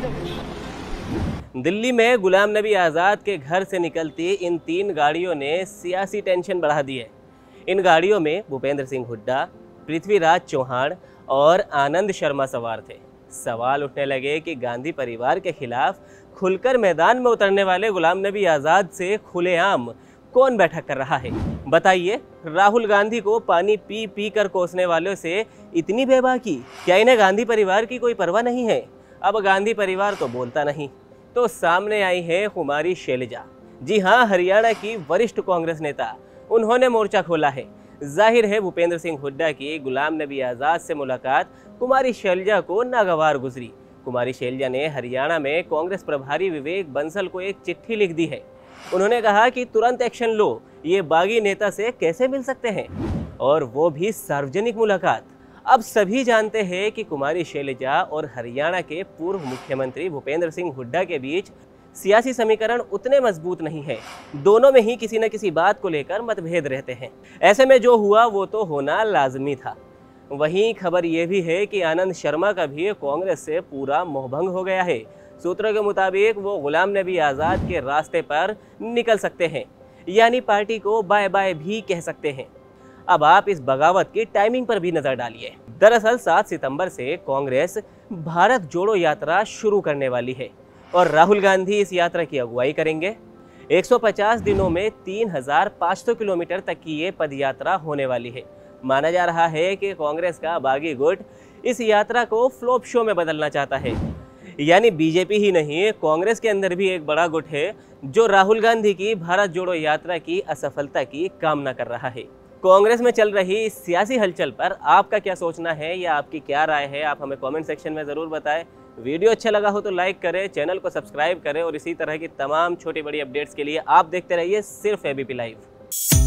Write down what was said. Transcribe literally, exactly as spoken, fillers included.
दिल्ली में गुलाम नबी आज़ाद के घर से निकलती इन तीन गाड़ियों ने सियासी टेंशन बढ़ा दी है। इन गाड़ियों में भूपेंद्र सिंह हुड्डा, पृथ्वीराज चौहान और आनंद शर्मा सवार थे। सवाल उठने लगे कि गांधी परिवार के खिलाफ खुलकर मैदान में उतरने वाले गुलाम नबी आज़ाद से खुलेआम कौन बैठक कर रहा है। बताइए, राहुल गांधी को पानी पी पी कर कोसने वालों से इतनी बेबाकी, क्या इन्हें गांधी परिवार की कोई परवाह नहीं है? अब गांधी परिवार तो बोलता नहीं, तो सामने आई है कुमारी शैलजा। जी हाँ, हरियाणा की वरिष्ठ कांग्रेस नेता, उन्होंने मोर्चा खोला है। जाहिर है भूपेंद्र सिंह हुड्डा की गुलाम नबी आज़ाद से मुलाकात कुमारी शैलजा को नागवार गुजरी। कुमारी शैलजा ने हरियाणा में कांग्रेस प्रभारी विवेक बंसल को एक चिट्ठी लिख दी है। उन्होंने कहा कि तुरंत एक्शन लो, ये बागी नेता से कैसे मिल सकते हैं, और वो भी सार्वजनिक मुलाकात। अब सभी जानते हैं कि कुमारी शैलजा और हरियाणा के पूर्व मुख्यमंत्री भूपेंद्र सिंह हुड्डा के बीच सियासी समीकरण उतने मजबूत नहीं है। दोनों में ही किसी न किसी बात को लेकर मतभेद रहते हैं। ऐसे में जो हुआ वो तो होना लाजमी था। वहीं खबर ये भी है कि आनंद शर्मा का भी कांग्रेस से पूरा मोहभंग हो गया है। सूत्रों के मुताबिक वो गुलाम नबी आज़ाद के रास्ते पर निकल सकते हैं, यानी पार्टी को बाय बाय भी कह सकते हैं। अब आप इस बगावत की टाइमिंग पर भी नजर डालिए। दरअसल सात सितंबर से कांग्रेस भारत जोड़ो यात्रा शुरू करने वाली है और राहुल गांधी इस यात्रा की अगुवाई करेंगे। एक सौ पचास दिनों में तीन हज़ार पाँच सौ किलोमीटर तक की ये पदयात्रा होने वाली है। माना जा रहा है कि कांग्रेस का बागी गुट इस यात्रा को फ्लॉप शो में बदलना चाहता है। यानी बीजेपी ही नहीं, कांग्रेस के अंदर भी एक बड़ा गुट है जो राहुल गांधी की भारत जोड़ो यात्रा की असफलता की कामना कर रहा है। कांग्रेस में चल रही इस सियासी हलचल पर आपका क्या सोचना है या आपकी क्या राय है, आप हमें कमेंट सेक्शन में ज़रूर बताएं। वीडियो अच्छा लगा हो तो लाइक करें, चैनल को सब्सक्राइब करें और इसी तरह की तमाम छोटी बड़ी अपडेट्स के लिए आप देखते रहिए सिर्फ एबीपी लाइव।